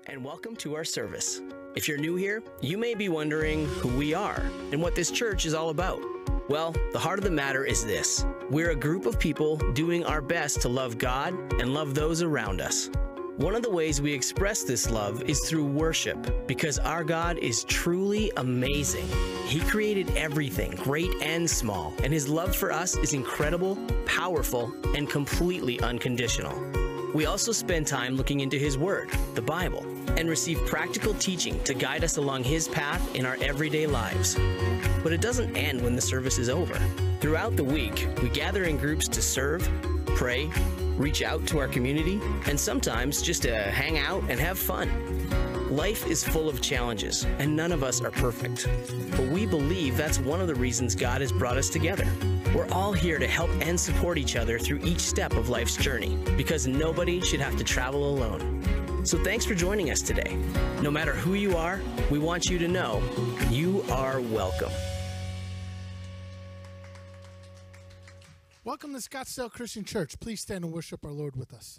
and welcome to our service. If you're new here, you may be wondering who we are and what this church is all about. Well, the heart of the matter is this. We're a group of people doing our best to love God and love those around us. One of the ways we express this love is through worship, because our God is truly amazing. He created everything, great and small, and His love for us is incredible, powerful, and completely unconditional. We also spend time looking into His Word, the Bible, and receive practical teaching to guide us along His path in our everyday lives. But it doesn't end when the service is over. Throughout the week, we gather in groups to serve, pray, reach out to our community, and sometimes just to hang out and have fun. Life is full of challenges, and none of us are perfect. But we believe that's one of the reasons God has brought us together. We're all here to help and support each other through each step of life's journey, because nobody should have to travel alone. So thanks for joining us today. No matter who you are, we want you to know you are welcome. Welcome to Scottsdale Christian Church. Please stand and worship our Lord with us.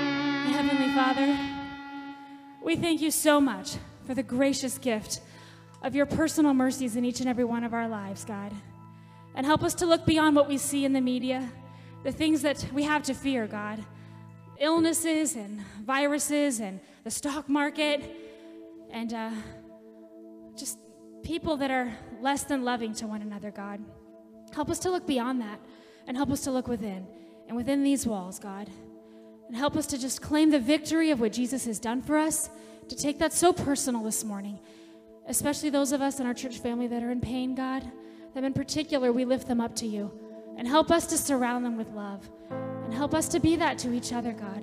We thank you so much for the gracious gift of your personal mercies in each and every one of our lives, God. And help us to look beyond what we see in the media, the things that we have to fear, God. Illnesses and viruses and the stock market and just people that are less than loving to one another, God. Help us to look beyond that and help us to look within and within these walls, God. And help us to just claim the victory of what Jesus has done for us, to take that so personal this morning, especially those of us in our church family that are in pain, God, that in particular we lift them up to you. And help us to surround them with love. And help us to be that to each other, God.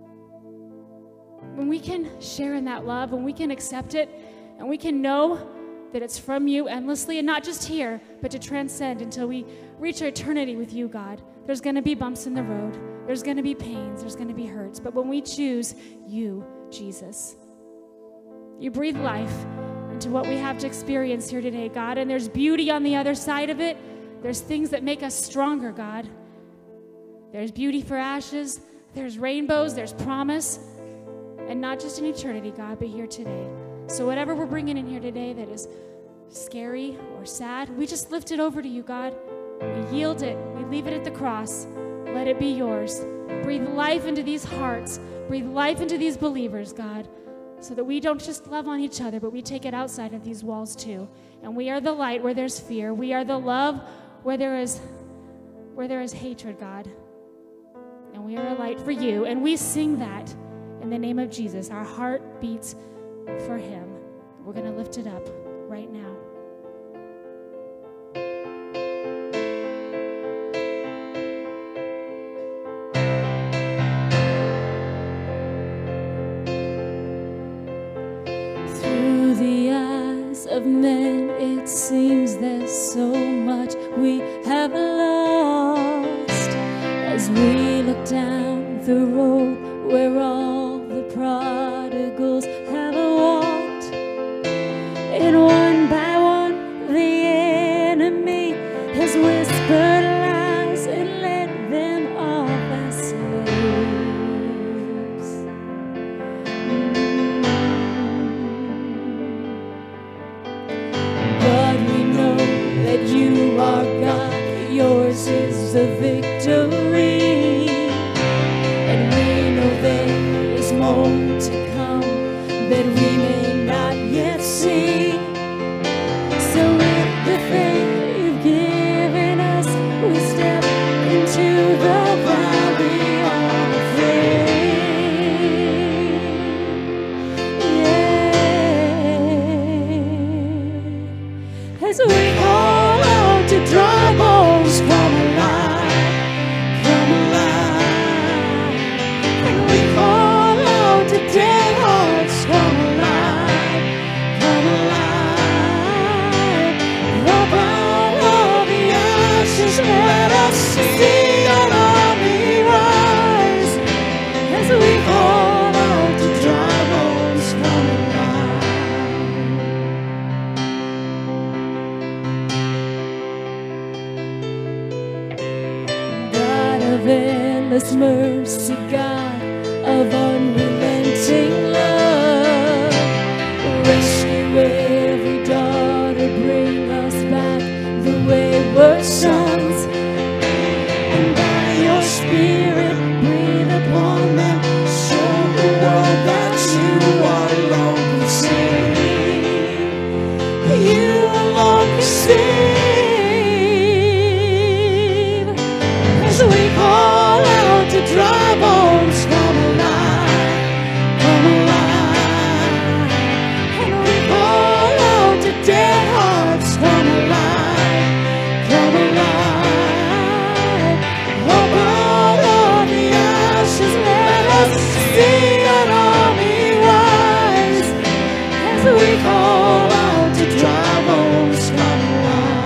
When we can share in that love, when we can accept it, and we can know that it's from you endlessly, and not just here, but to transcend until we reach eternity with you, God. There's going to be bumps in the road. There's going to be pains. There's going to be hurts. But when we choose you, Jesus, you breathe life into what we have to experience here today, God. And there's beauty on the other side of it. There's things that make us stronger, God. There's beauty for ashes. There's rainbows. There's promise. And not just in eternity, God, but here today. So whatever we're bringing in here today that is scary or sad, we just lift it over to you, God. We yield it. We leave it at the cross. Let it be yours. Breathe life into these hearts. Breathe life into these believers, God, so that we don't just love on each other, but we take it outside of these walls too. And we are the light where there's fear. We are the love where there is hatred, God. And we are a light for you. And we sing that in the name of Jesus. Our heart beats for him. We're going to lift it up right now. Through the eyes of men, it seems there's so much we have lost. As we look down the road where all the prodigals have walked, and one by one the enemy has whispered lies and led them off as slaves. But we know that you are God, yours is the victory. And we know there is more to come that we may not yet see. So with the faith you've given us, we step into the valley of faith. Yeah. As we call out to dry bones, come alive, come alive. And we call out to dead hearts, come alive, come alive. Up out of the ashes, let us see an army rise. As we call out to dry bones, come alive. God of endless mercy, God of unrelenting love, rescue every daughter, bring us back the wayward sons, and by your spirit breathe upon them, show the world that you alone can save. You alone can save. As we call out to dry bones, come alive, come alive. And we call out to dead hearts, come alive, come alive. Up out of the ashes, let us see an army rise. As we call out to dry bones, come alive.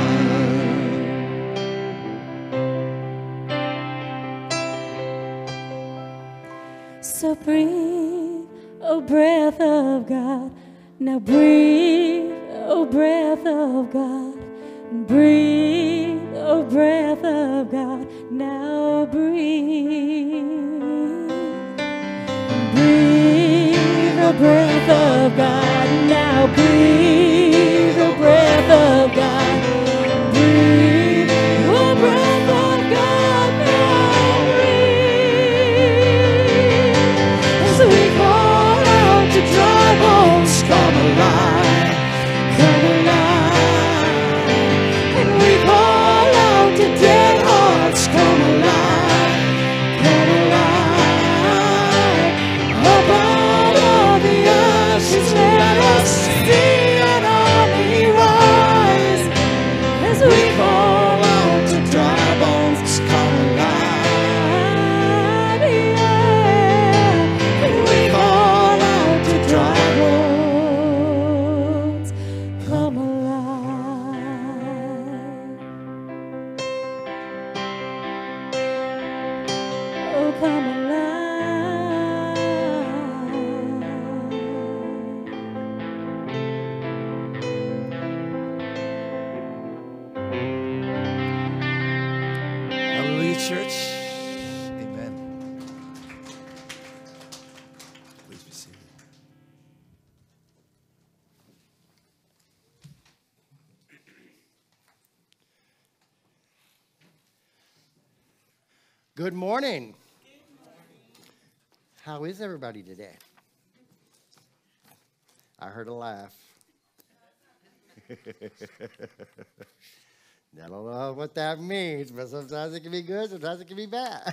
So breathe, oh breath of God. Now breathe, oh breath of God. Breathe, oh breath of God. Now breathe. Breathe, oh breath of God. Now breathe. come alive. Hallelujah, church. Amen. Please be seated. Good morning. How is everybody today? I heard a laugh. I don't know what that means, but sometimes it can be good, sometimes it can be bad.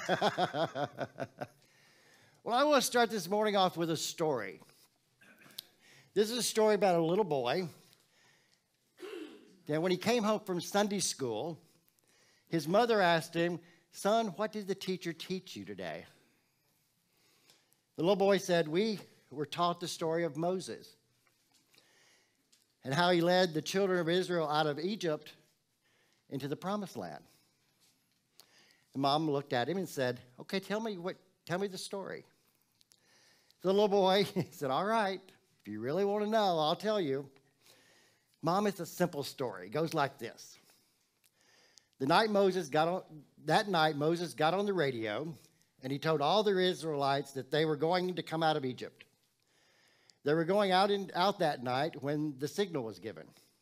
Well, I want to start this morning off with a story. This is a story about a little boy that when he came home from Sunday school, his mother asked him, "Son, what did the teacher teach you today?" The little boy said, "We were taught the story of Moses and how he led the children of Israel out of Egypt into the promised land." The mom looked at him and said, "Okay, tell me the story." The little boy said, "All right, if you really want to know, I'll tell you. Mom, it's a simple story. It goes like this. That night Moses got on the radio, and he told all the Israelites that they were going to come out of Egypt. They were going out that night when the signal was given.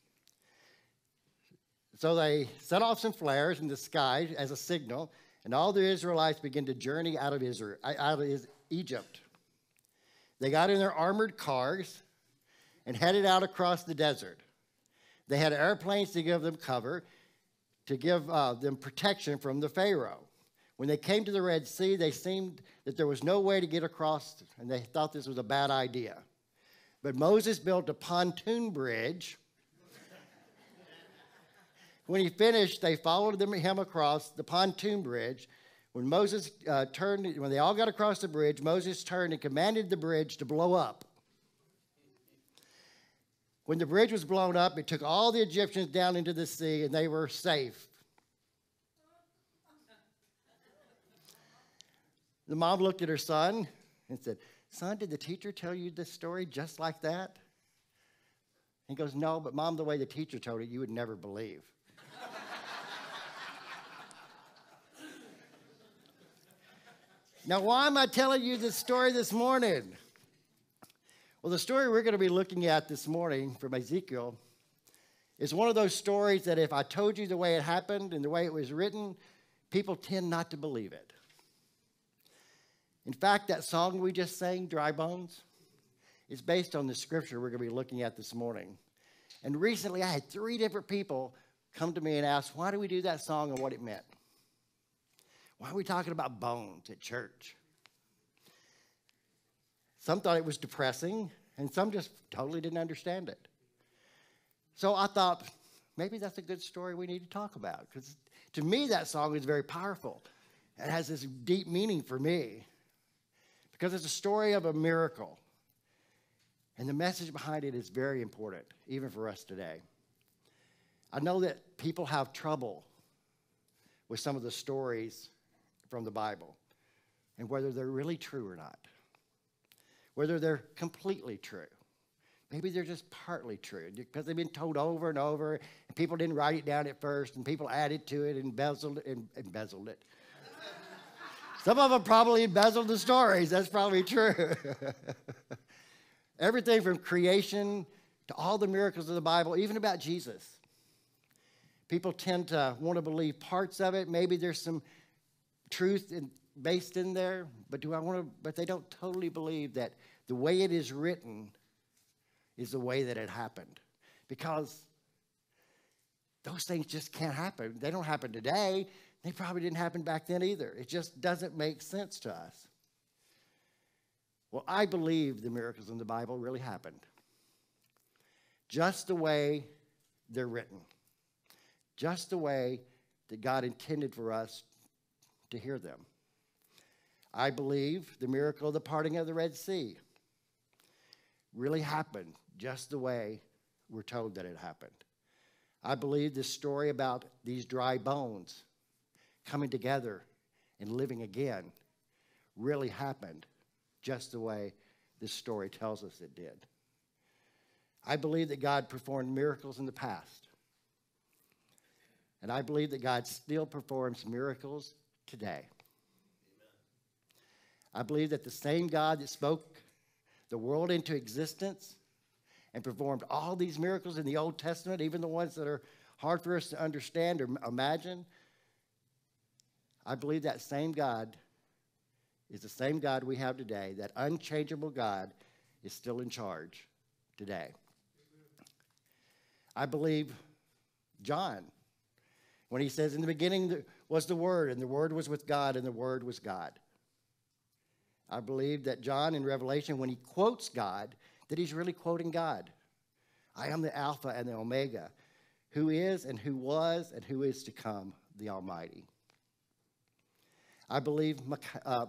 So they set off some flares in the sky as a signal, and all the Israelites began to journey out of Egypt. They got in their armored cars and headed out across the desert. They had airplanes to give them cover, to give them protection from the Pharaoh. When they came to the Red Sea, they seemed that there was no way to get across, and they thought this was a bad idea. But Moses built a pontoon bridge. When he finished, they followed him across the pontoon bridge. When when they all got across the bridge, Moses turned and commanded the bridge to blow up. When the bridge was blown up, it took all the Egyptians down into the sea, and they were safe. The mom looked at her son and said, "Son, did the teacher tell you this story just like that?" He goes, "No, but Mom, the way the teacher told it, you would never believe." Now, why am I telling you this story this morning? Well, the story we're going to be looking at this morning from Ezekiel is one of those stories that if I told you the way it happened and the way it was written, people tend not to believe it. In fact, that song we just sang, Dry Bones, is based on the scripture we're going to be looking at this morning. And recently, I had 3 different people come to me and ask, why do we do that song and what it meant? Why are we talking about bones at church? Some thought it was depressing, and some just totally didn't understand it. So I thought, maybe that's a good story we need to talk about, because to me, that song is very powerful. It has this deep meaning for me, because it's a story of a miracle. And the message behind it is very important, even for us today. I know that people have trouble with some of the stories from the Bible and whether they're really true or not, whether they're completely true. Maybe they're just partly true because they've been told over and over, and people didn't write it down at first, and people added to it and embezzled it. Some of them probably embezzled the stories. That's probably true. Everything from creation to all the miracles of the Bible, even about Jesus. People tend to want to believe parts of it. Maybe there's some truth based in there, but they don't totally believe that the way it is written is the way that it happened. Because those things just can't happen. They don't happen today. They probably didn't happen back then either. It just doesn't make sense to us. Well, I believe the miracles in the Bible really happened. Just the way they're written. Just the way that God intended for us to hear them. I believe the miracle of the parting of the Red Sea really happened just the way we're told that it happened. I believe this story about these dry bones coming together and living again really happened just the way this story tells us it did. I believe that God performed miracles in the past. And I believe that God still performs miracles today. I believe that the same God that spoke the world into existence and performed all these miracles in the Old Testament, even the ones that are hard for us to understand or imagine, I believe that same God is the same God we have today. That unchangeable God is still in charge today. I believe John, when he says, in the beginning was the Word, and the Word was with God, and the Word was God. I believe that John in Revelation, when he quotes God, that he's really quoting God. I am the Alpha and the Omega, who is and who was and who is to come, the Almighty. I believe, I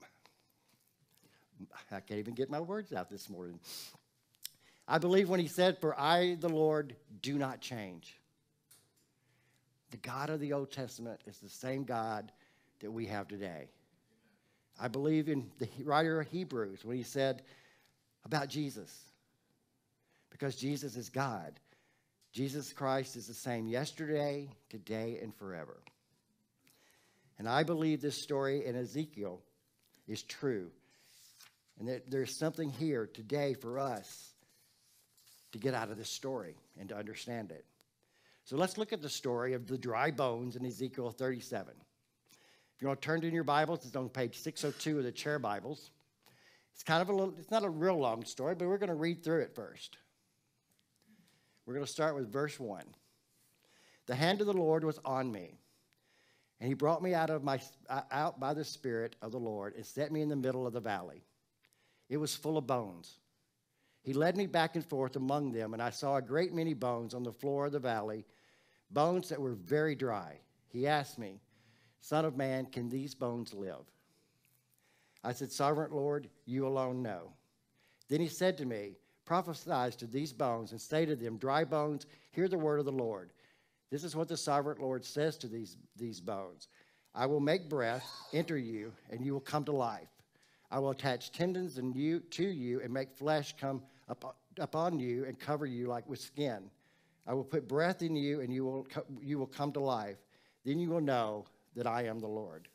can't even get my words out this morning. I believe when he said, for I, the Lord, do not change. The God of the Old Testament is the same God that we have today. I believe in the writer of Hebrews when he said about Jesus, because Jesus is God. Jesus Christ is the same yesterday, today, and forever. And I believe this story in Ezekiel is true. And that there's something here today for us to get out of this story and to understand it. So let's look at the story of the dry bones in Ezekiel 37. If you want to turn to your Bibles, it's on page 602 of the chair Bibles. It's it's not a real long story, but we're going to read through it first. We're going to start with verse 1. The hand of the Lord was on me, and he brought me out by the Spirit of the Lord and set me in the middle of the valley. It was full of bones. He led me back and forth among them, and I saw a great many bones on the floor of the valley, bones that were very dry. He asked me, Son of man, can these bones live? I said, Sovereign Lord, you alone know. Then he said to me, prophesy to these bones and say to them, dry bones, hear the word of the Lord. This is what the Sovereign Lord says to these bones. I will make breath enter you, and you will come to life. I will attach tendons to you and make flesh come upon you and cover you like with skin. I will put breath in you, and you will come to life. Then you will know that I am the Lord.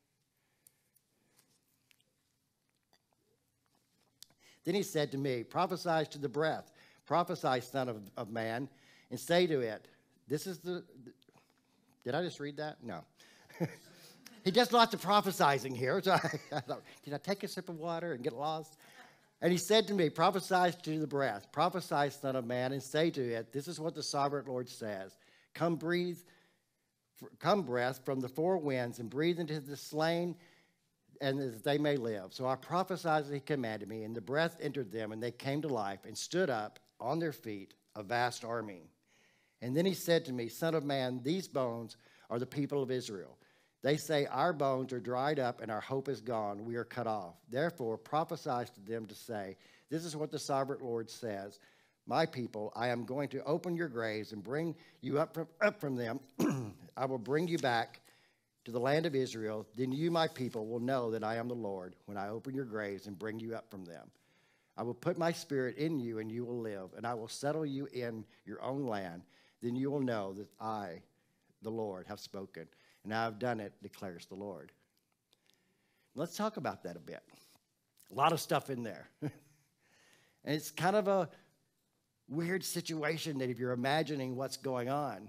Then he said to me, prophesy to the breath, prophesy, son of man, and say to it, this is did I just read that? No. He does lots of prophesizing here. So I thought, did I take a sip of water and get lost? And he said to me, prophesy to the breath, prophesy, son of man, and say to it, this is what the Sovereign Lord says. Come breath from the four winds and breathe into the slain, and that they may live. So I prophesied as he commanded me, and the breath entered them, and they came to life and stood up on their feet, a vast army. And then he said to me, Son of man, these bones are the people of Israel. They say, our bones are dried up, and our hope is gone. We are cut off. Therefore prophesy to them to say, this is what the Sovereign Lord says. My people, I am going to open your graves and bring you up from them. I will bring you back to the land of Israel. Then you, my people, will know that I am the Lord when I open your graves and bring you up from them. I will put my spirit in you, and you will live, and I will settle you in your own land. Then you will know that I, the Lord, have spoken, and I have done it, declares the Lord. Let's talk about that a bit. A lot of stuff in there. And it's kind of a weird situation that if you're imagining what's going on,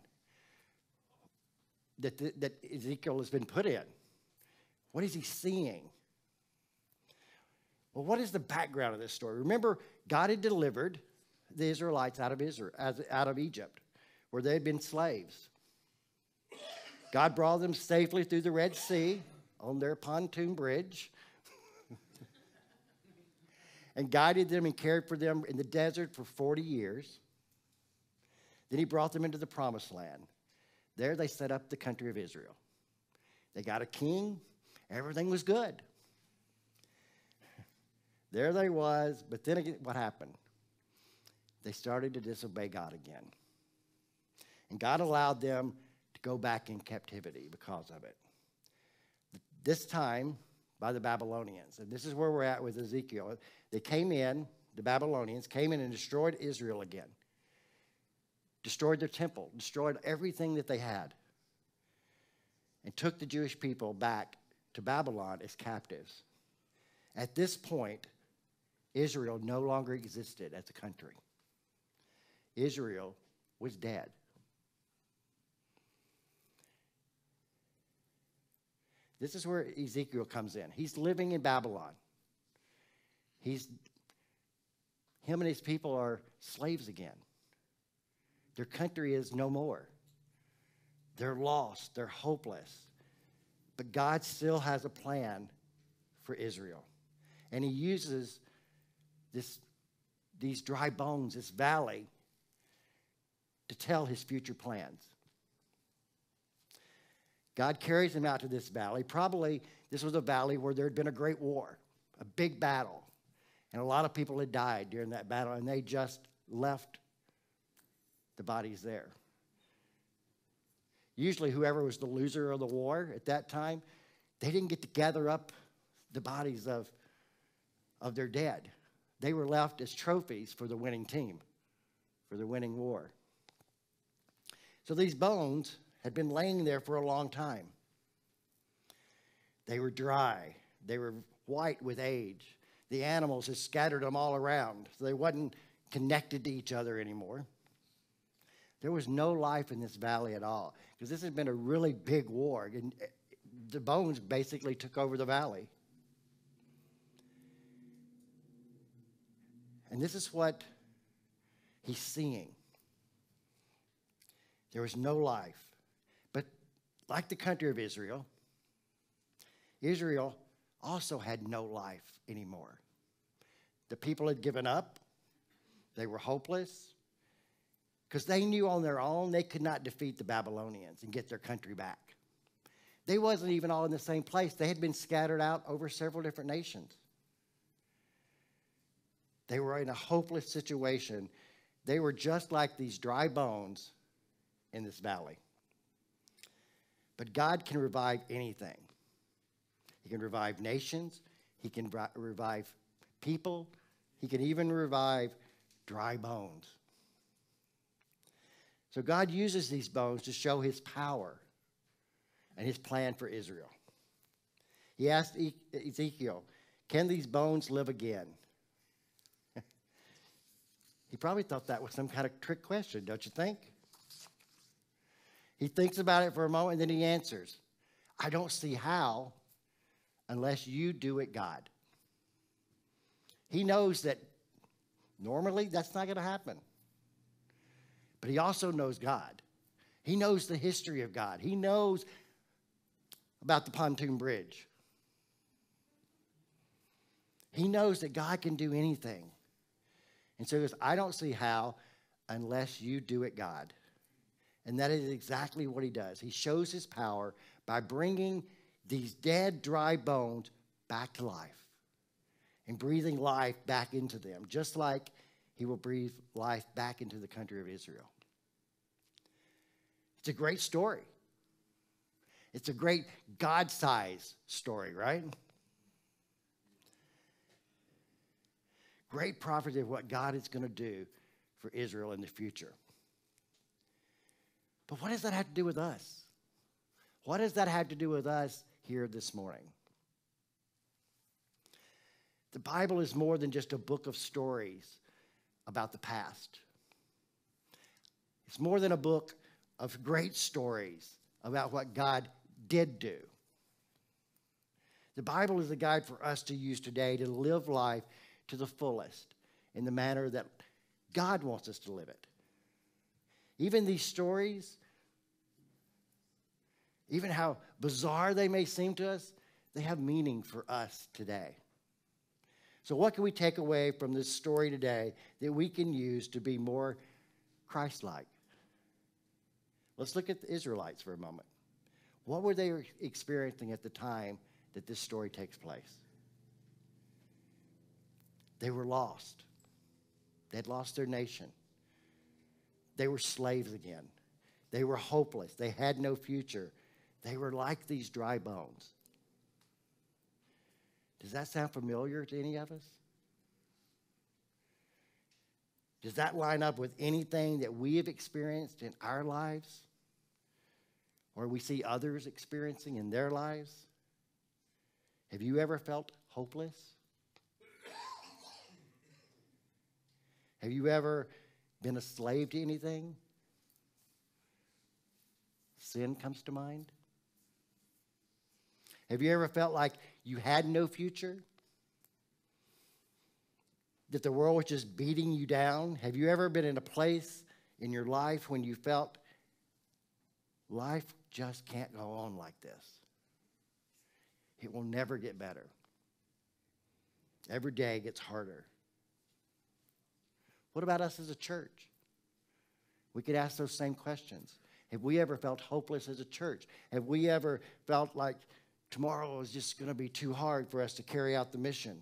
that Ezekiel has been put in. What is he seeing? Well, what is the background of this story? Remember, God had delivered the Israelites out of Egypt, where they had been slaves. God brought them safely through the Red Sea on their pontoon bridge and guided them and cared for them in the desert for 40 years. Then he brought them into the promised land. There they set up the country of Israel. They got a king. Everything was good. There they was, but then again, what happened? They started to disobey God again. And God allowed them to go back in captivity because of it. This time, by the Babylonians. And this is where we're at with Ezekiel. They came in, the Babylonians came in and destroyed Israel again. Destroyed their temple, destroyed everything that they had, and took the Jewish people back to Babylon as captives. At this point, Israel no longer existed as a country. Israel was dead. This is where Ezekiel comes in. He's living in Babylon. Him and his people are slaves again. Their country is no more. They're lost. They're hopeless. But God still has a plan for Israel. And he uses these dry bones, this valley, to tell his future plans. God carries him out to this valley. Probably this was a valley where there had been a great war, a big battle. And a lot of people had died during that battle, and they just left the bodies there. Usually whoever was the loser of the war at that time, they didn't get to gather up the bodies of their dead. They were left as trophies for the winning team, for the winning war. So these bones had been laying there for a long time. They were dry. They were white with age. The animals had scattered them all around, so they wasn't connected to each other anymore. There was no life in this valley at all, because this had been a really big war, and the bones basically took over the valley. And this is what he's seeing. There was no life. But like the country of Israel, Israel also had no life anymore. The people had given up. They were hopeless. Because they knew on their own they could not defeat the Babylonians and get their country back. They wasn't even all in the same place. They had been scattered out over several different nations. They were in a hopeless situation. They were just like these dry bones in this valley. But God can revive anything. He can revive nations. He can revive people. He can even revive dry bones. So God uses these bones to show his power and his plan for Israel. He asked Ezekiel, can these bones live again? He probably thought that was some kind of trick question, don't you think? He thinks about it for a moment, and then he answers, I don't see how unless you do it, God. He knows that normally that's not going to happen. But he also knows God. He knows the history of God. He knows about the pontoon bridge. He knows that God can do anything. And so he goes, I don't see how unless you do it, God. And that is exactly what he does. He shows his power by bringing these dead, dry bones back to life and breathing life back into them, just like he will breathe life back into the country of Israel. It's a great story. It's a great God-sized story, right? Great prophecy of what God is going to do for Israel in the future. But what does that have to do with us? What does that have to do with us here this morning? The Bible is more than just a book of stories about the past. It's more than a book of great stories about what God did do. The Bible is a guide for us to use today to live life to the fullest in the manner that God wants us to live it. Even these stories, even how bizarre they may seem to us, they have meaning for us today. So what can we take away from this story today that we can use to be more Christ-like? Let's look at the Israelites for a moment. What were they experiencing at the time that this story takes place? They were lost. They had lost their nation. They were slaves again. They were hopeless. They had no future. They were like these dry bones. that sound familiar to any of us? Does that line up with anything that we have experienced in our lives? Or we see others experiencing in their lives? Have you ever felt hopeless? Have you ever been a slave to anything? Sin comes to mind. Have you ever felt like you had no future? That the world was just beating you down? Have you ever been in a place in your life when you felt life just can't go on like this? It will never get better. Every day gets harder. What about us as a church? We could ask those same questions. Have we ever felt hopeless as a church? Have we ever felt like tomorrow is just going to be too hard for us to carry out the mission?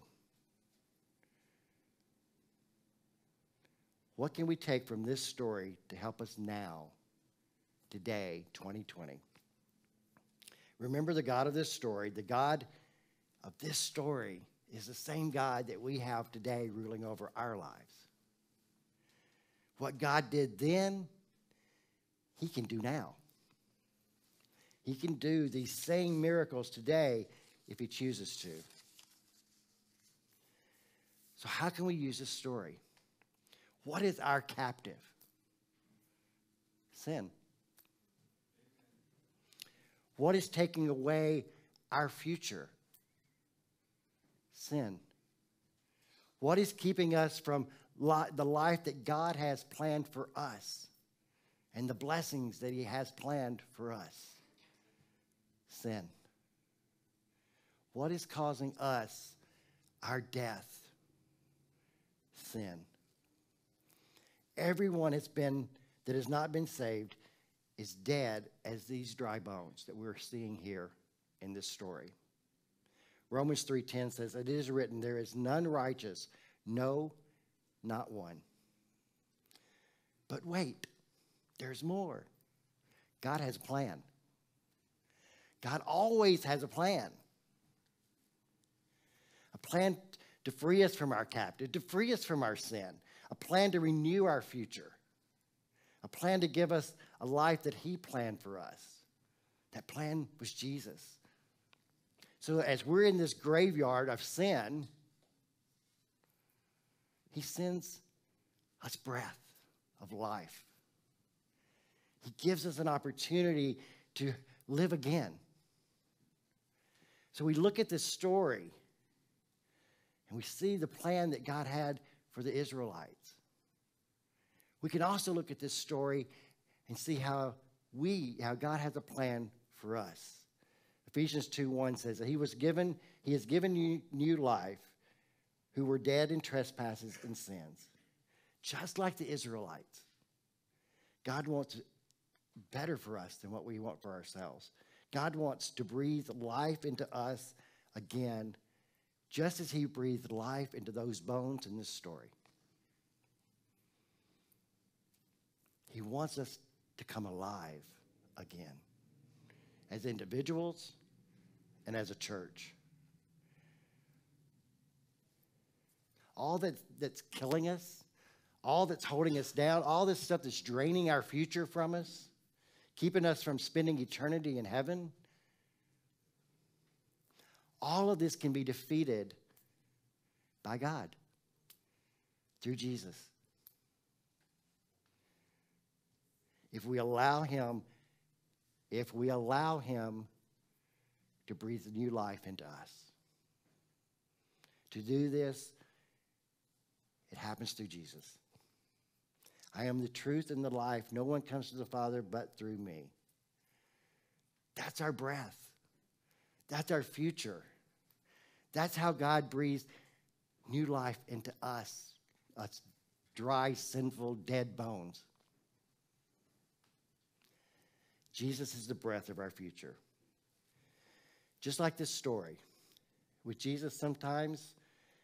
What can we take from this story to help us now, today, 2020? Remember the God of this story. The God of this story is the same God that we have today ruling over our lives. What God did then, he can do now. He can do these same miracles today if he chooses to. So how can we use this story? What is our captive? Sin. What is taking away our future? Sin. What is keeping us from the life that God has planned for us and the blessings that he has planned for us? Sin. What is causing us our death? Sin. Everyone that has not been saved is dead as these dry bones that we're seeing here in this story. Romans 3:10 says, "It is written, there is none righteous, no, not one." But wait, there's more. God has a plan. God always has a plan. A plan to free us from our captive, to free us from our sin. A plan to renew our future. A plan to give us a life that he planned for us. That plan was Jesus. So as we're in this graveyard of sin, he sends us breath of life. He gives us an opportunity to live again. So we look at this story and we see the plan that God had for the Israelites. We can also look at this story and see how God has a plan for us. Ephesians 2:1 says that he has given you new life who were dead in trespasses and sins. Just like the Israelites. God wants better for us than what we want for ourselves. God wants to breathe life into us again, just as he breathed life into those bones in this story. He wants us to come alive again as individuals and as a church. All that's killing us, all that's holding us down, all this stuff that's draining our future from us, keeping us from spending eternity in heaven, all of this can be defeated by God through Jesus. If we allow him to breathe new life into us. To do this, it happens through Jesus. I am the truth and the life. No one comes to the Father but through me. That's our breath. That's our future. That's how God breathes new life into us dry, sinful, dead bones. Jesus is the breath of our future. Just like this story. With Jesus, sometimes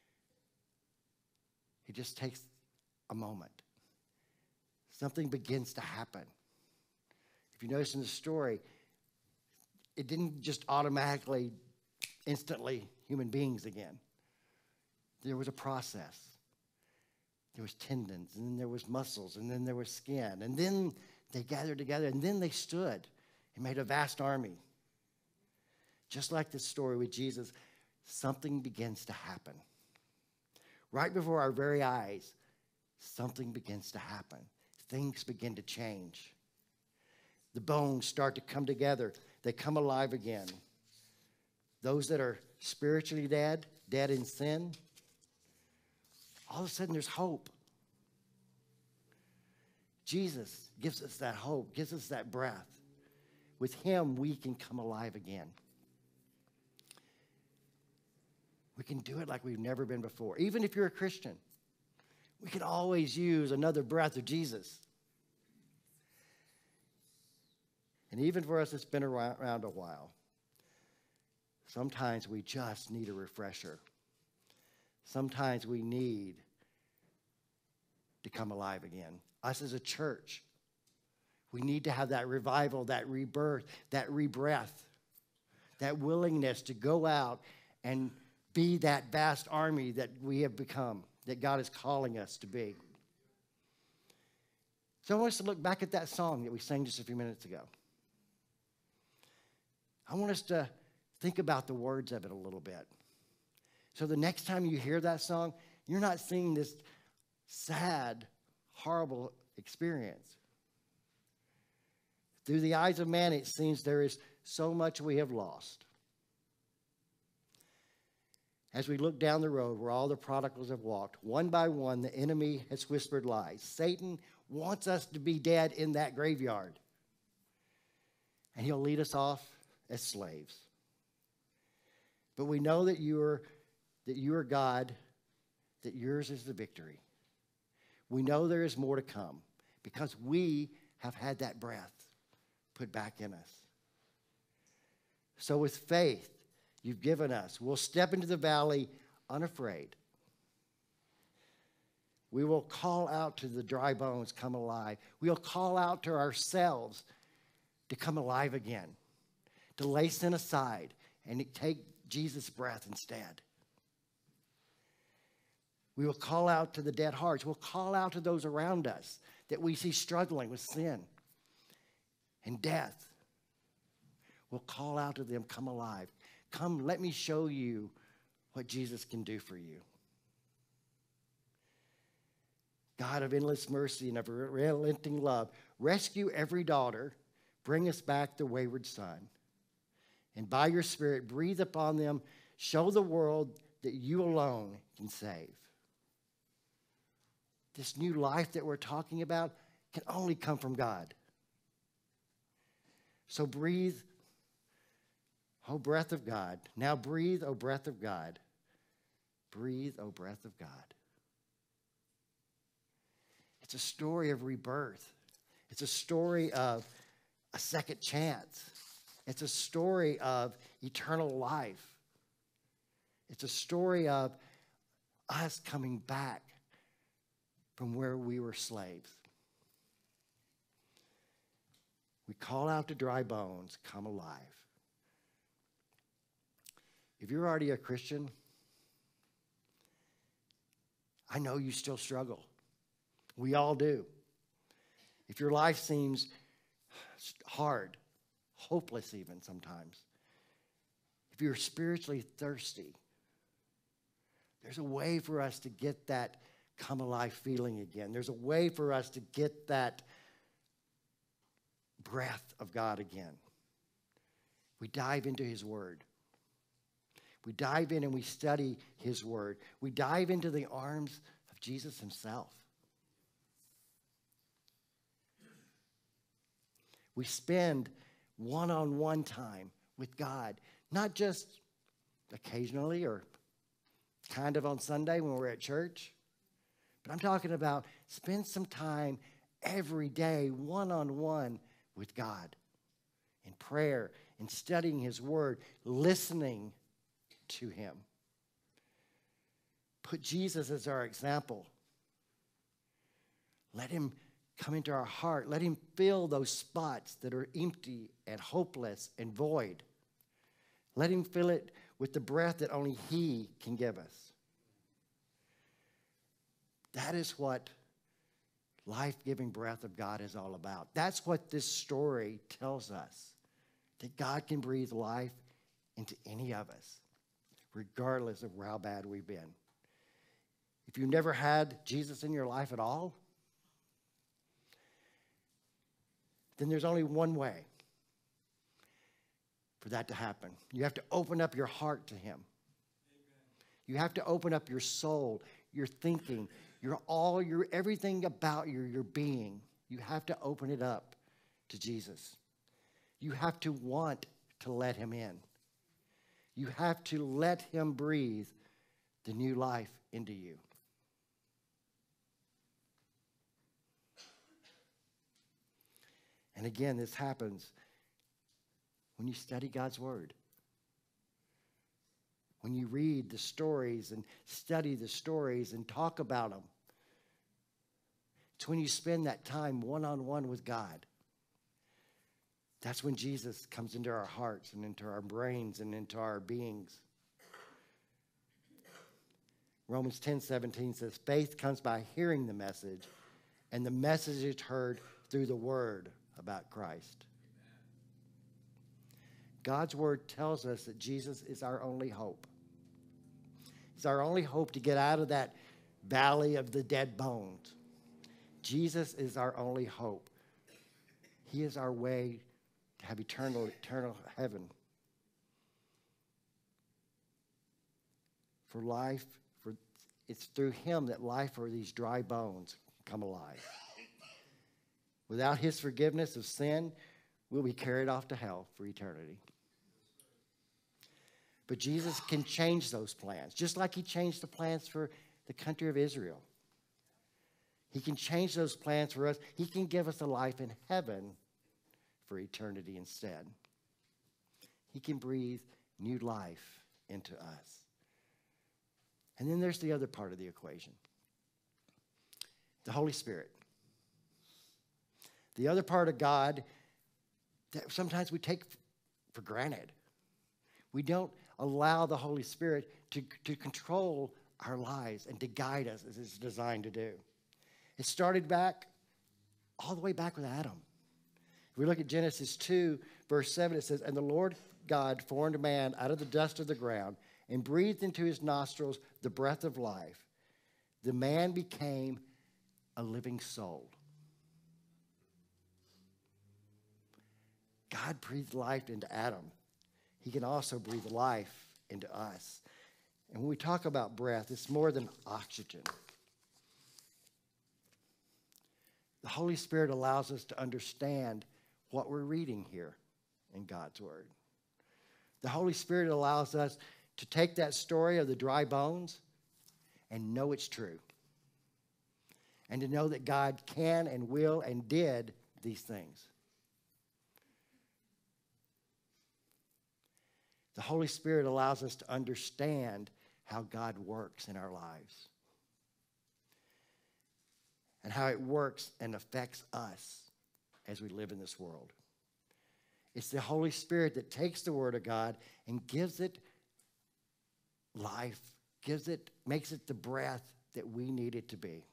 he just takes a moment. Something begins to happen. If you notice in the story, it didn't just automatically, instantly human beings again. There was a process. There was tendons, and then there was muscles, and then there was skin. And then they gathered together, and then they stood and made a vast army. Just like this story with Jesus, something begins to happen. Right before our very eyes, something begins to happen. Things begin to change. The bones start to come together. They come alive again. Those that are spiritually dead, dead in sin, all of a sudden there's hope. Jesus gives us that hope, gives us that breath. With him, we can come alive again. We can do it like we've never been before. Even if you're a Christian, we can always use another breath of Jesus. And even for us that's been around a while, sometimes we just need a refresher. Sometimes we need to come alive again. Us as a church, we need to have that revival, that rebirth, that rebreath, that willingness to go out and be that vast army that we have become, that God is calling us to be. So I want us to look back at that song that we sang just a few minutes ago. I want us to think about the words of it a little bit. So the next time you hear that song, you're not seeing this sad, horrible experience. Through the eyes of man, it seems there is so much we have lost. As we look down the road where all the prodigals have walked, one by one, the enemy has whispered lies. Satan wants us to be dead in that graveyard. And he'll lead us off as slaves. But we know that you are God, that yours is the victory. We know there is more to come because we have had that breath put back in us. So with faith you've given us, we'll step into the valley unafraid. We will call out to the dry bones, come alive. We'll call out to ourselves to come alive again, to lay sin aside and take Jesus' breath instead. We will call out to the dead hearts. We'll call out to those around us that we see struggling with sin and death. We'll call out to them, come alive. Come, let me show you what Jesus can do for you. God of endless mercy and of relenting love, rescue every daughter, bring us back the wayward son. And by your Spirit, breathe upon them, show the world that you alone can save. This new life that we're talking about can only come from God. So breathe, O breath of God. Now breathe, O breath of God. Breathe, O breath of God. It's a story of rebirth. It's a story of a second chance. It's a story of eternal life. It's a story of us coming back from where we were slaves. We call out to dry bones, come alive. If you're already a Christian, I know you still struggle. We all do. If your life seems hard, hopeless even sometimes, if you're spiritually thirsty, there's a way for us to get that come alive feeling again. There's a way for us to get that breath of God again. We dive into his word. We dive in and we study his word. We dive into the arms of Jesus himself. We spend one-on-one time with God, not just occasionally or kind of on Sunday when we're at church, but I'm talking about spend some time every day one-on-one with God in prayer, in studying his word, listening to him. Put Jesus as our example. Let him come into our heart. Let him fill those spots that are empty and hopeless and void. Let him fill it with the breath that only He can give us. That is what life-giving breath of God is all about. That's what this story tells us, that God can breathe life into any of us, regardless of how bad we've been. If you've never had Jesus in your life at all, then there's only one way for that to happen. You have to open up your heart to Him. You have to open up your soul, your thinking, everything about your being. You have to open it up to Jesus. You have to want to let Him in. You have to let Him breathe the new life into you. And again, this happens when you study God's Word. When you read the stories and study the stories and talk about them. It's when you spend that time one-on-one with God. That's when Jesus comes into our hearts and into our brains and into our beings. Romans 10:17 says, faith comes by hearing the message, and the message is heard through the Word about Christ. God's Word tells us that Jesus is our only hope. It's our only hope to get out of that valley of the dead bones. Jesus is our only hope. He is our way to have eternal heaven. For life, it's through Him that life for these dry bones come alive. Without His forgiveness of sin, we'll be carried off to hell for eternity. But Jesus can change those plans, just like He changed the plans for the country of Israel. He can change those plans for us. He can give us a life in heaven for eternity instead. He can breathe new life into us. And then there's the other part of the equation, the Holy Spirit. The other part of God that sometimes we take for granted. We don't allow the Holy Spirit to control our lives and to guide us as it's designed to do. It started all the way back with Adam. If we look at Genesis 2, verse 7, it says, and the Lord God formed man out of the dust of the ground and breathed into his nostrils the breath of life. The man became a living soul. God breathed life into Adam. He can also breathe life into us. And when we talk about breath, it's more than oxygen. The Holy Spirit allows us to understand what we're reading here in God's Word. The Holy Spirit allows us to take that story of the dry bones and know it's true. And to know that God can and will and did these things. The Holy Spirit allows us to understand how God works in our lives. And how it works and affects us as we live in this world. It's the Holy Spirit that takes the Word of God and gives it life, makes it the breath that we need it to be.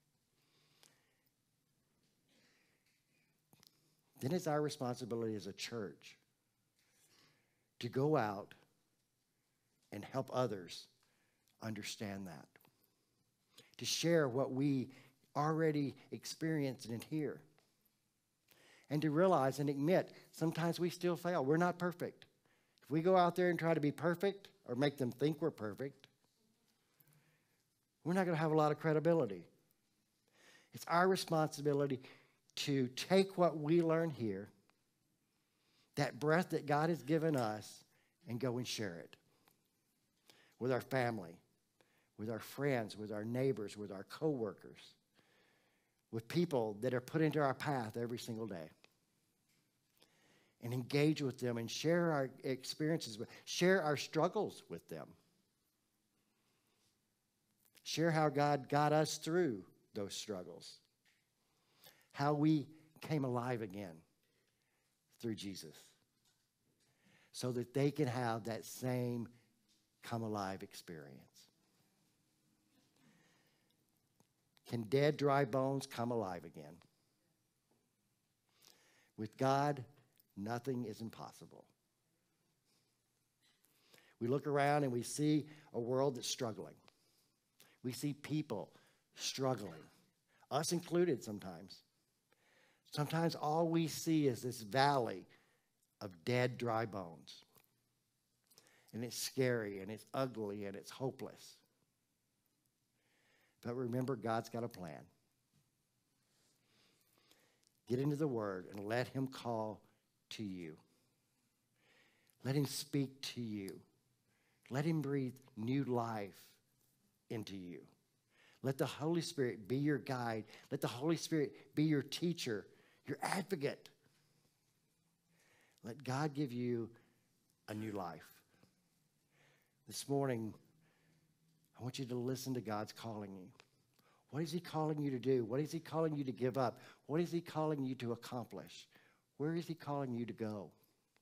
Then it's our responsibility as a church to go out and help others understand that. To share what we already experience and hear. And to realize and admit, sometimes we still fail. We're not perfect. If we go out there and try to be perfect or make them think we're perfect, we're not going to have a lot of credibility. It's our responsibility to take what we learn here, that breath that God has given us, and go and share it with our family, with our friends, with our neighbors, with our coworkers, with people that are put into our path every single day. And engage with them and share our experiences, share our struggles with them. Share how God got us through those struggles. How we came alive again through Jesus. So that they can have that same come alive experience? Can dead, dry bones come alive again? With God, nothing is impossible. We look around and we see a world that's struggling. We see people struggling, us included sometimes. Sometimes all we see is this valley of dead, dry bones. And it's scary, and it's ugly, and it's hopeless. But remember, God's got a plan. Get into the Word and let Him call to you. Let Him speak to you. Let Him breathe new life into you. Let the Holy Spirit be your guide. Let the Holy Spirit be your teacher, your advocate. Let God give you a new life. This morning, I want you to listen to God's calling you. What is He calling you to do? What is He calling you to give up? What is He calling you to accomplish? Where is He calling you to go?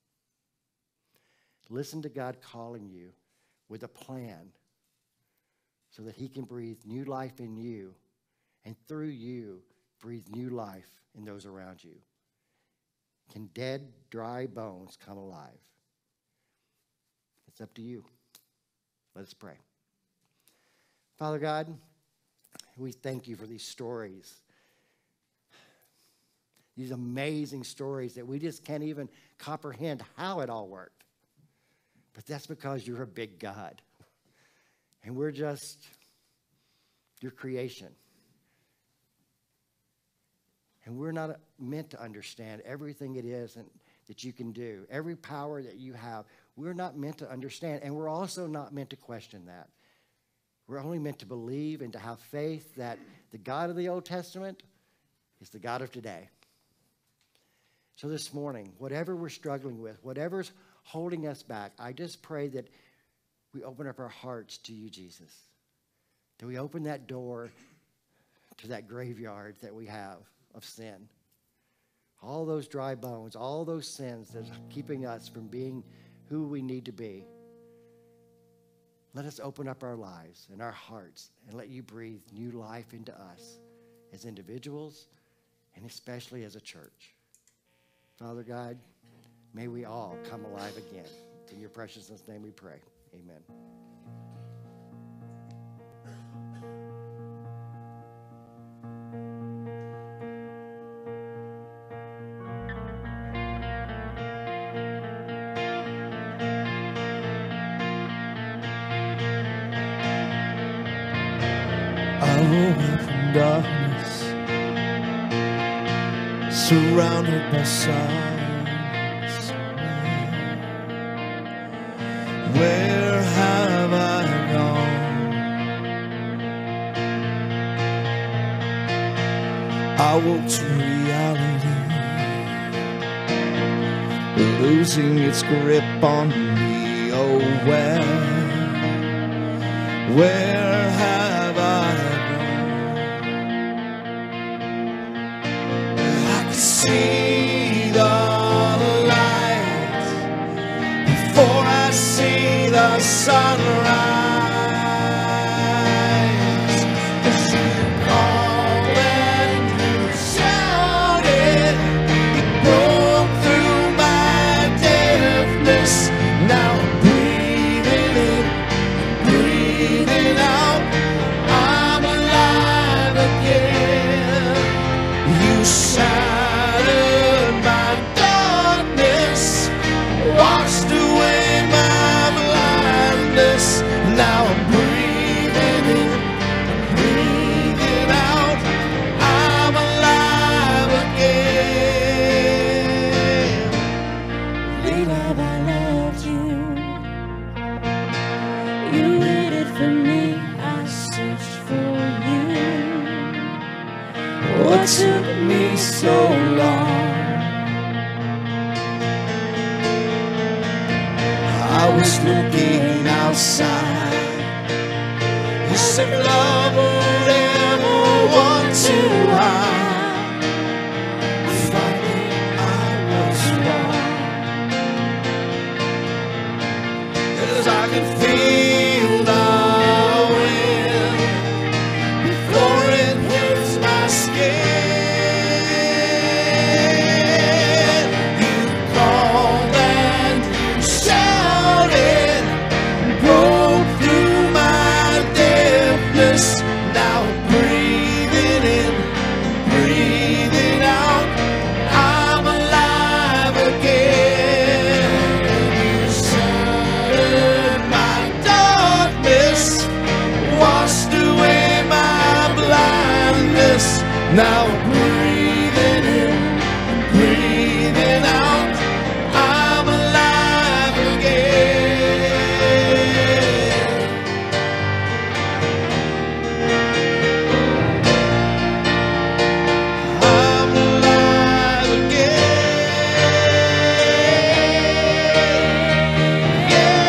Listen to God calling you with a plan so that He can breathe new life in you, and through you, breathe new life in those around you. Can dead, dry bones come alive? It's up to you. Let us pray. Father God, we thank you for these stories. These amazing stories that we just can't even comprehend how it all worked. But that's because you're a big God. And we're just your creation. And we're not meant to understand everything it is that you can do. Every power that you have, we're not meant to understand. And we're also not meant to question that. We're only meant to believe and to have faith that the God of the Old Testament is the God of today. So this morning, whatever we're struggling with, whatever's holding us back, I just pray that we open up our hearts to you, Jesus. That we open that door to that graveyard that we have of sin. All those dry bones, all those sins that are keeping us from being who we need to be. Let us open up our lives and our hearts and let you breathe new life into us as individuals and especially as a church. Father God, may we all come alive again. In your precious name we pray. Amen. From darkness, surrounded by silence. Where have I gone? I woke to reality, losing its grip on me. Oh, where have I gone? See the light before I see the sunrise. As you called and you shouted, it broke through my deafness. Now I'm breathing in, breathing out. I'm alive again. You shattered my darkness, washed away my blindness. Now I'm breathing in, breathing out. I'm alive again. Love, I loved you. You waited for me. I searched for you. What took me so long? I was looking outside. You said love would ever want to hide. Finally, I was wrong. 'Cause I can feel Now I'm breathing in and breathing out. I'm alive again. I'm alive again.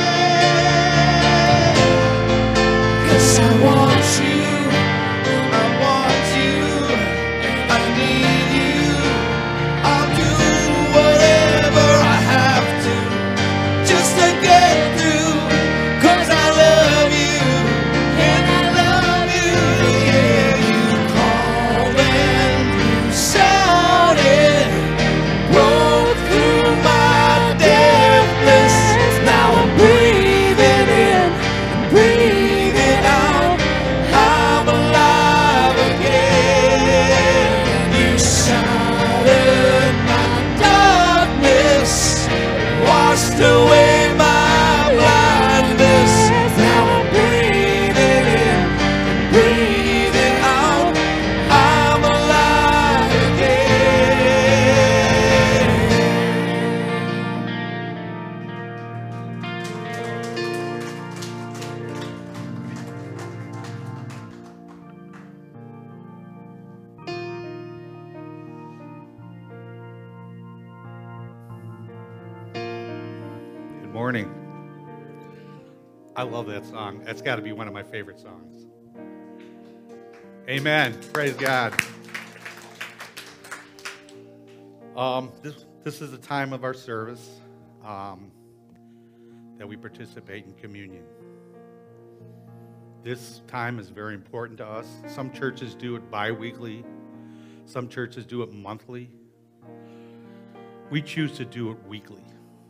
Yeah. 'Cause I want you. I want you. I need you. I'll do whatever I have to just to get through. 'Cause I love you and I love you. Yeah, you called and you shouted, broke through my deafness. Now I'm breathing in, breathing out. I'm alive again. You shattered my darkness, washed away my blindness. Now I'm breathing in, breathing out. I'm alive again. Good morning. I love that song. That's got to be one of my favorite songs. Amen. Praise God. This is the time of our service that we participate in communion. This time is very important to us. Some churches do it bi-weekly. Some churches do it monthly. We choose to do it weekly.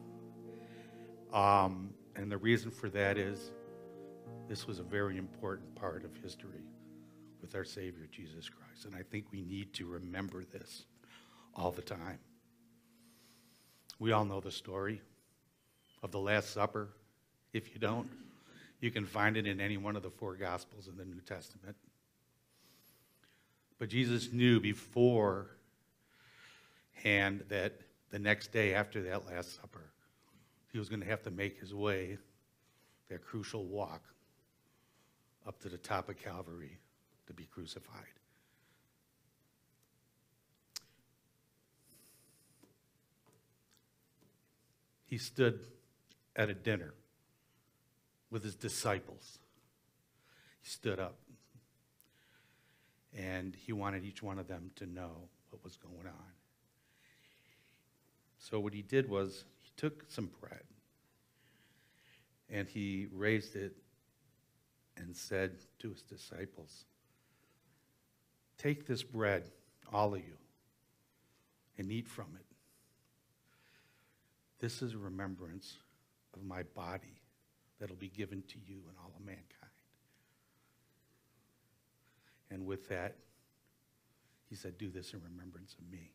And the reason for that is this was a very important part of history with our Savior, Jesus Christ. And I think we need to remember this all the time. We all know the story of the Last Supper. If you don't, you can find it in any one of the 4 Gospels in the New Testament. But Jesus knew beforehand that the next day after that Last Supper, he was going to have to make his way, that crucial walk, up to the top of Calvary to be crucified. He stood at a dinner with his disciples. He stood up, and he wanted each one of them to know what was going on. So what he did was he took some bread and he raised it and said to his disciples, "Take this bread, all of you, and eat from it. This is a remembrance of my body that'll be given to you and all of mankind." And with that, he said, "Do this in remembrance of me."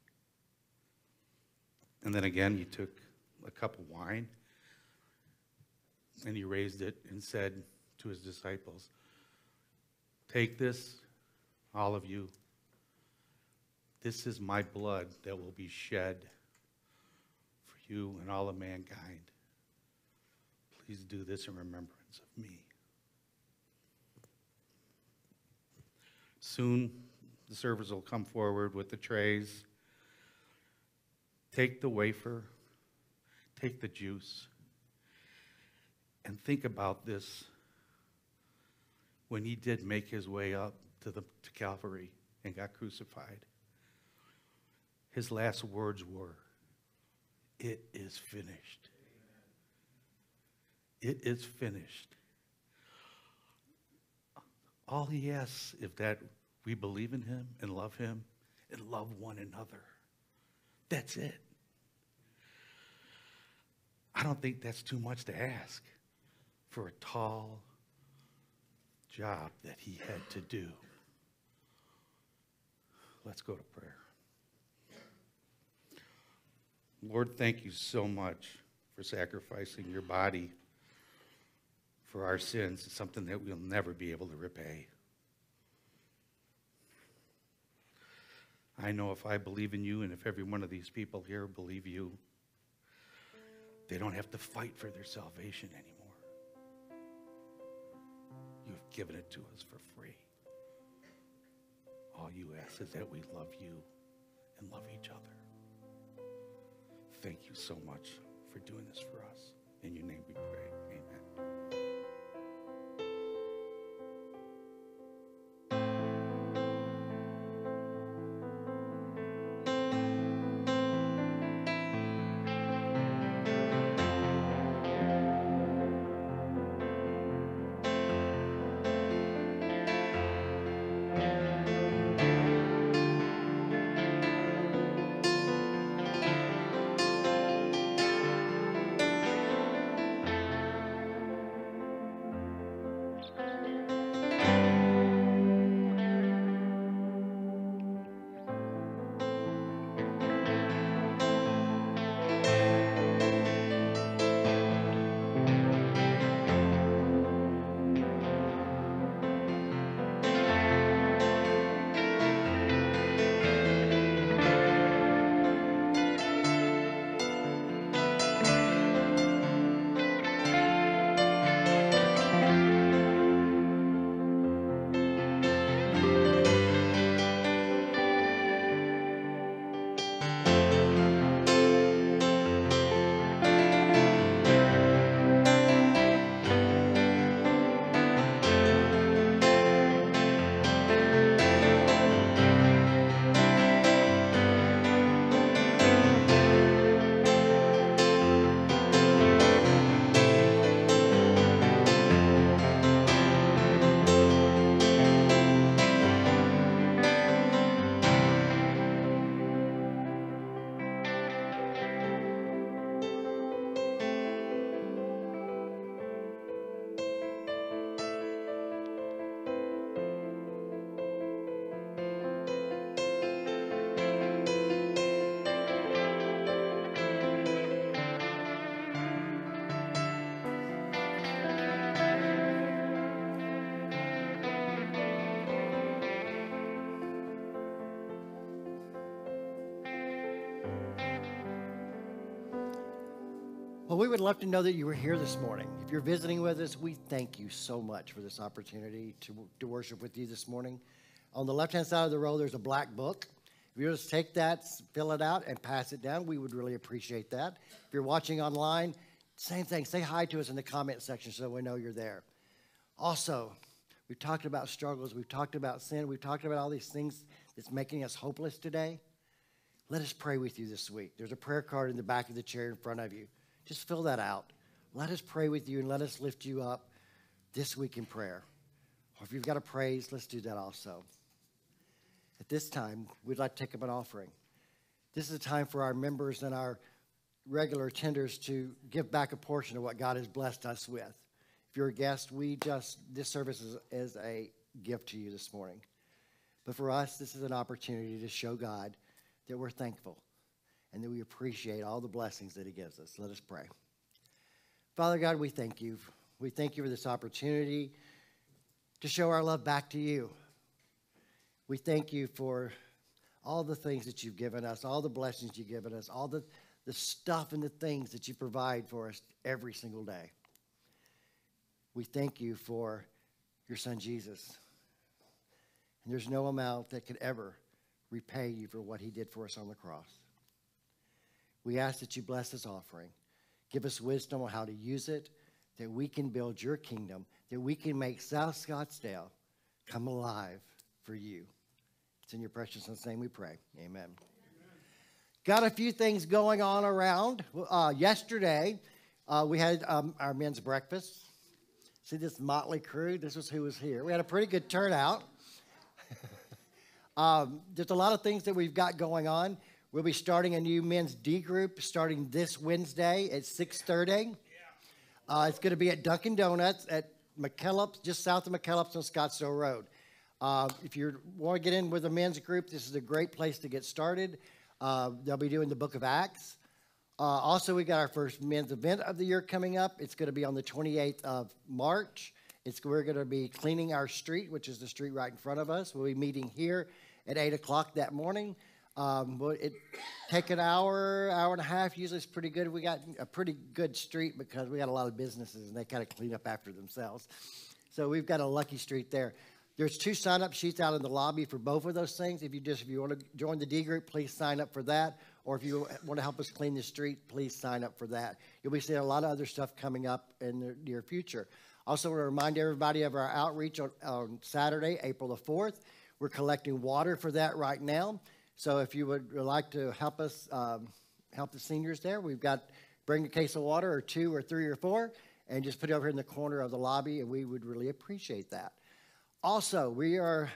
And then again, he took a cup of wine and he raised it and said to his disciples, "Take this, all of you. This is my blood that will be shed for you and all of mankind. Please do this in remembrance of me." Soon, the servers will come forward with the trays. Take the wafer, take the juice, and think about this. When he did make his way up to Calvary and got crucified, his last words were, "It is finished." It is finished. All he asks is that we believe in him and love one another. That's it. I don't think that's too much to ask for a tall job that he had to do. Let's go to prayer. Lord, thank you so much for sacrificing your body for our sins. It's something that we'll never be able to repay. I know if I believe in you and if every one of these people here believe you, they don't have to fight for their salvation anymore. You've given it to us for free. All you ask is that we love you and love each other. Thank you so much for doing this for us. In your name we pray. Amen. Well, we would love to know that you were here this morning. If you're visiting with us, we thank you so much for this opportunity to worship with you this morning. On the left-hand side of the row, there's a black book. If you just take that, fill it out, and pass it down, we would really appreciate that. If you're watching online, same thing. Say hi to us in the comment section so we know you're there. Also, we've talked about struggles. We've talked about sin. We've talked about all these things that's making us hopeless today. Let us pray with you this week. There's a prayer card in the back of the chair in front of you. Just fill that out. Let us pray with you and let us lift you up this week in prayer. Or if you've got a praise, let's do that also. At this time, we'd like to take up an offering. This is a time for our members and our regular attenders to give back a portion of what God has blessed us with. If you're a guest, this service is a gift to you this morning. But for us, this is an opportunity to show God that we're thankful and that we appreciate all the blessings that he gives us. Let us pray. Father God, we thank you. We thank you for this opportunity to show our love back to you. We thank you for all the things that you've given us, all the blessings you've given us, all the stuff and the things that you provide for us every single day. We thank you for your son, Jesus. And there's no amount that could ever repay you for what he did for us on the cross. We ask that you bless this offering. Give us wisdom on how to use it, that we can build your kingdom, that we can make South Scottsdale come alive for you. It's in your precious son's name we pray. Amen. Got a few things going on around. Yesterday, we had our men's breakfast. See this motley crew? This was who was here. We had a pretty good turnout. There's a lot of things that we've got going on. We'll be starting a new men's D group starting this Wednesday at 6:30. It's going to be at Dunkin' Donuts at McKellips, just south of McKellips on Scottsdale Road. If you want to get in with a men's group, this is a great place to get started. They'll be doing the book of Acts. Also, we got our first men's event of the year coming up. It's going to be on the 28th of March. We're going to be cleaning our street, which is the street right in front of us. We'll be meeting here at 8 o'clock that morning. It take an hour, hour and a half. Usually it's pretty good. We got a pretty good street because we got a lot of businesses and they kind of clean up after themselves. So we've got a lucky street there. There's 2 sign-up sheets out in the lobby for both of those things. If you want to join the D group, please sign up for that. Or if you want to help us clean the street, please sign up for that. You'll be seeing a lot of other stuff coming up in the near future. Also want to remind everybody of our outreach on Saturday, April the 4th. We're collecting water for that right now. So if you would like to help us help the seniors there, we've got bring a case of water or 2 or 3 or 4 and just put it over here in the corner of the lobby, and we would really appreciate that. Also, we are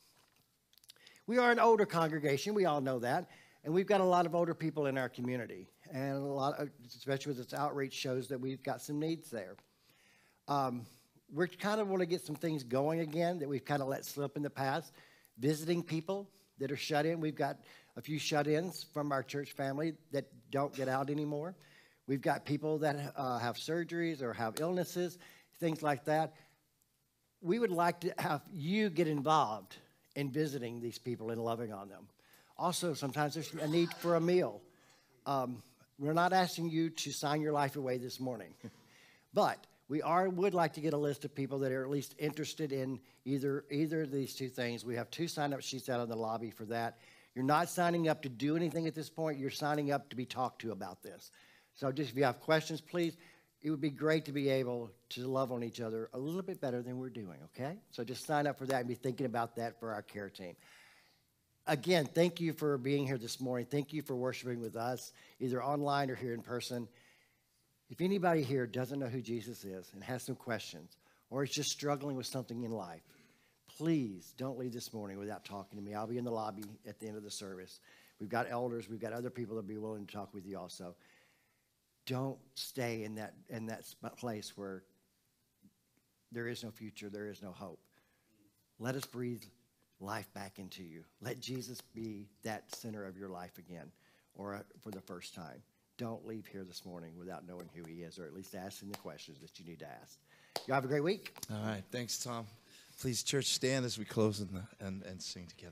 an older congregation. We all know that. And we've got a lot of older people in our community. And a lot of, especially with this outreach, shows that we've got some needs there. We kind of want to get some things going again that we've kind of let slip in the past. Visiting people that are shut in. We've got a few shut-ins from our church family that don't get out anymore. We've got people that have surgeries or have illnesses, things like that. We would like to have you get involved in visiting these people and loving on them. Also, sometimes there's a need for a meal. We're not asking you to sign your life away this morning, but we would like to get a list of people that are at least interested in either of these 2 things. We have 2 sign-up sheets out in the lobby for that. You're not signing up to do anything at this point. You're signing up to be talked to about this. So just if you have questions, please, it would be great to be able to love on each other a little bit better than we're doing, okay? So just sign up for that and be thinking about that for our care team. Again, thank you for being here this morning. Thank you for worshiping with us, either online or here in person. If anybody here doesn't know who Jesus is and has some questions or is just struggling with something in life, please don't leave this morning without talking to me. I'll be in the lobby at the end of the service. We've got elders. We've got other people that will be willing to talk with you also. Don't stay in that place where there is no future, there is no hope. Let us breathe life back into you. Let Jesus be that center of your life again, or for the first time. Don't leave here this morning without knowing who he is, or at least asking the questions that you need to ask. You have a great week. All right. Thanks, Thom. Please, church, stand as we close and sing together.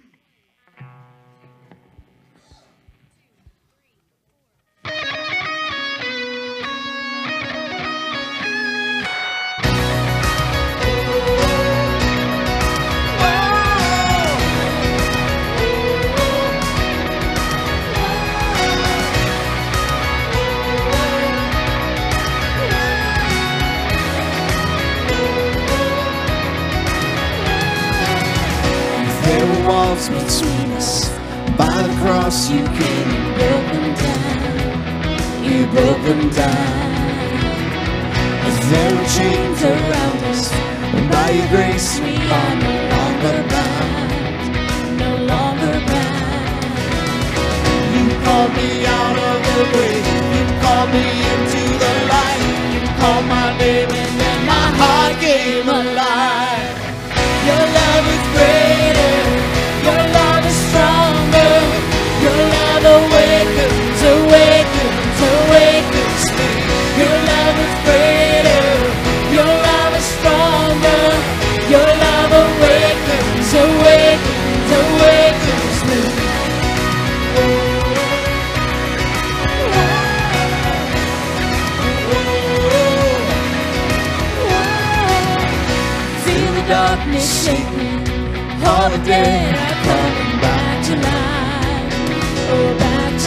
Walls between us, by the cross you came and broke them down. You broke them down. If there were chains around us, and by your grace we are no longer bound, no longer bound. You called me out of the grave, you called me into the light, you called my name and then my heart came alive. Your love is greater. Your love is stronger. Your love awakens, awakens, awakens me. Your love is greater. Your love is stronger. Your love awakens, awakens, awakens me. Feel the darkness shaking. All the dead are coming back to life, oh, back to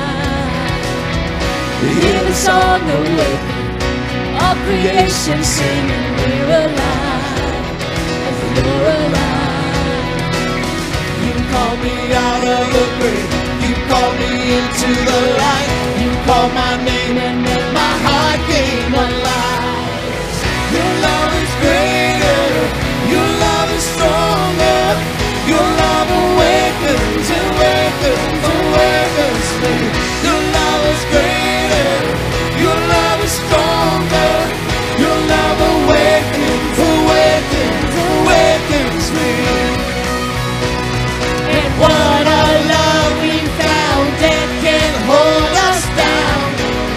life. Hear the song awaken, all creation singing, we're alive, as you're alive. You called me out of the grave, you called me into the light, you called my name and then my heart came alive. Your love is greater. Your love is stronger. Your love awakens, awakens, awakens me. Your love is greater. Your love is stronger. Your love awakens, awakens, awakens me. And what a love we found that can hold us down.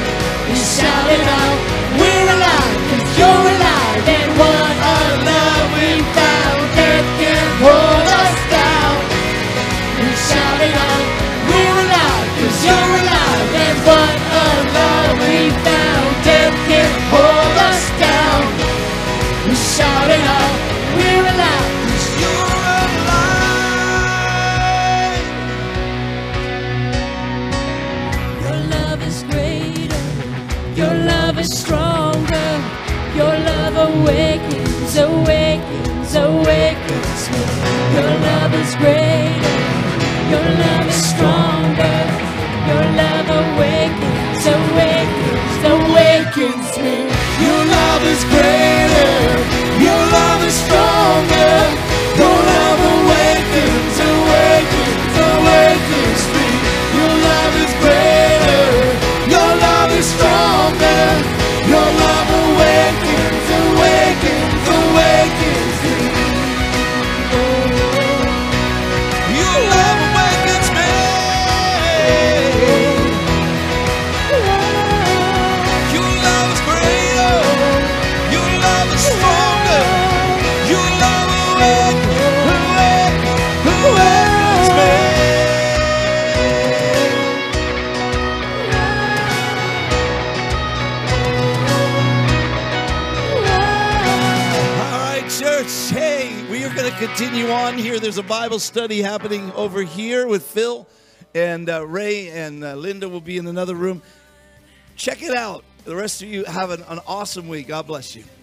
Hey, we are going to continue on here. There's a Bible study happening over here with Phil, and Ray and Linda will be in another room. Check it out. The rest of you have an awesome week. God bless you.